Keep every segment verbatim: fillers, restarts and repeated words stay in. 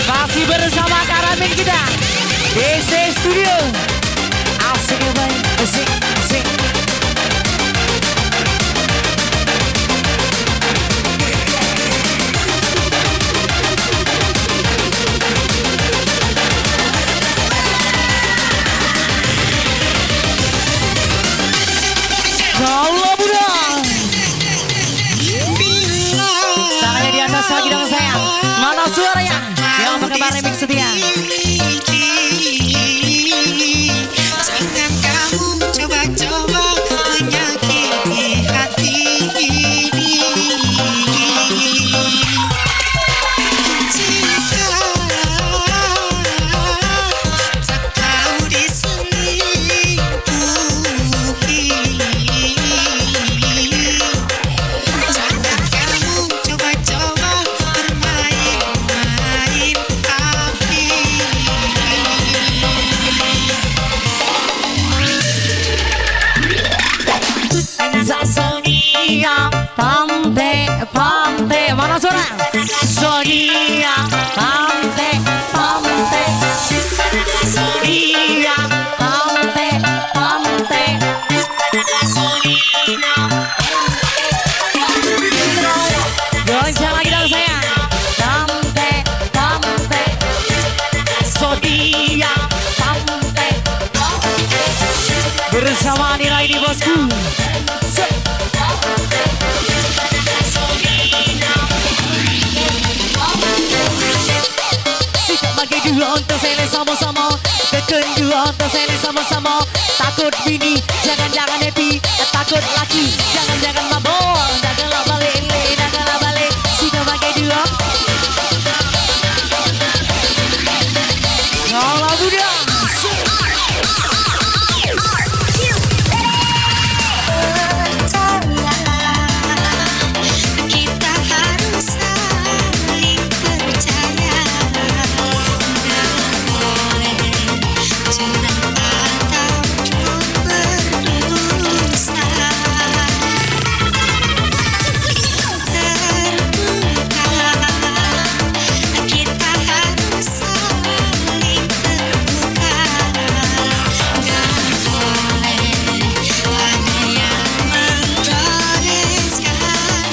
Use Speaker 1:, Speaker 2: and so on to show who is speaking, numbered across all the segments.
Speaker 1: Masih bersama Karamin kita D C Studio. Asik ya boy, asik, asik. Kaulah muda. Tangannya di atas lagi dong sayang. Mana suaranya? Yang penggemar remix setia.
Speaker 2: Jangan kamu coba-coba menyakiti hati ini. Jika tak kau diselingkuhi, jangan kamu coba-coba bermain-main api.
Speaker 1: Sonia, pante, pante. Mana suara? Sonia, pante, pante. Sonia, pante, pante. Goncang lagi dong sayang. Pante, pante. Sonia, pante. Bersama Nira ini bosku. Bagi dua untuk sele sama-sama, tekan dua untuk sele sama-sama. Takut bini, jangan-jangan happy. Takut laki, jangan-jangan mabok. Janganlah balik, janganlah balik. Sudah bagi dua. Kalau muda.
Speaker 2: Kita harus saling percaya. Curang ataupun berdusta, terbuka. Kita harus saling terbuka. Gak boleh ada yang menggoreskan.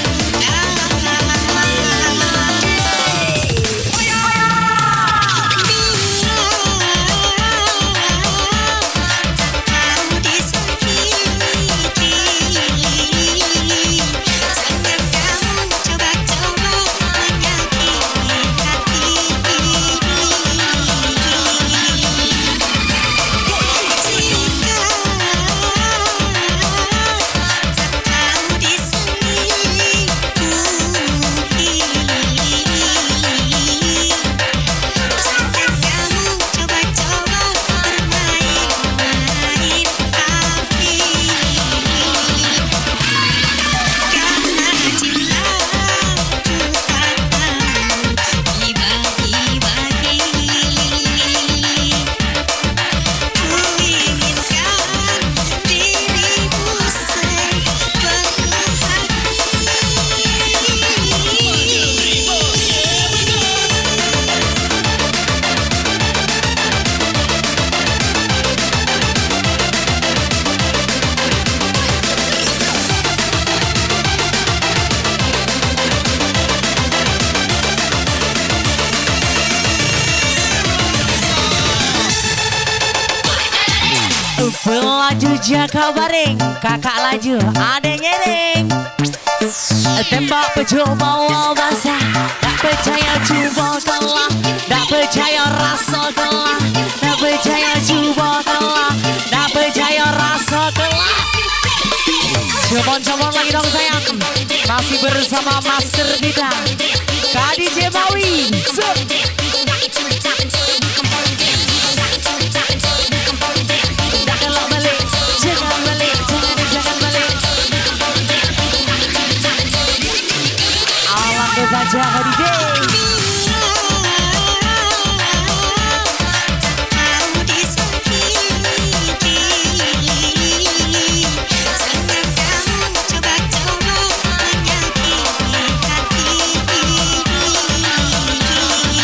Speaker 1: Pelaju jaga baring, kakak laju, adek nyering. Tembak pejuk bawa basah, tak percaya cuba kalah. Tak percaya rasa kalah, tak percaya cuba kalah. Tak percaya rasa kalah. Coba-coba lagi dong sayang. Masih bersama master kita Kak D J Mawi. Janganlah balik, jangan balik, jangan jangan balik. Alam kebaca Kak D J.
Speaker 2: Coba-coba menyakiti hati ini.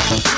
Speaker 2: Bye.